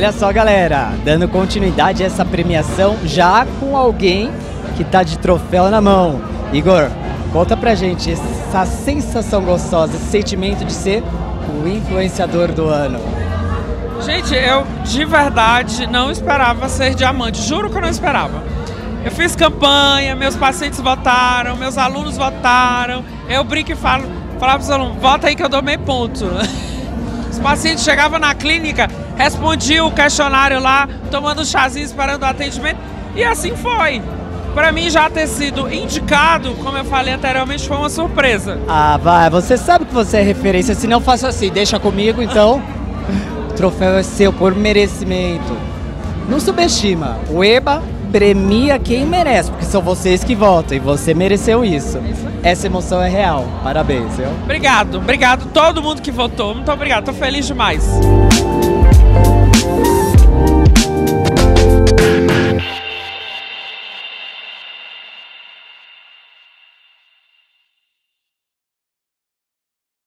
olha só, galera, dando continuidade a essa premiação já com alguém que tá de troféu na mão. Igor, conta pra gente essa sensação gostosa, esse sentimento de ser o influenciador do ano. Gente, eu de verdade não esperava ser diamante, juro que eu não esperava. Eu fiz campanha, meus pacientes votaram, meus alunos votaram. Eu brinco e falava para os alunos, vota aí que eu dou meio ponto. Os pacientes chegavam na clínica, respondiam o questionário lá, tomando um chazinho, esperando o atendimento. E assim foi. Para mim já ter sido indicado, como eu falei anteriormente, foi uma surpresa. Ah, vai, você sabe que você é referência, se não faço assim, deixa comigo então. O troféu é seu por merecimento. Não subestima, o EBA premia quem merece, porque são vocês que votam e você mereceu isso. Essa emoção é real, parabéns, viu? Obrigado todo mundo que votou, muito obrigado, tô feliz demais.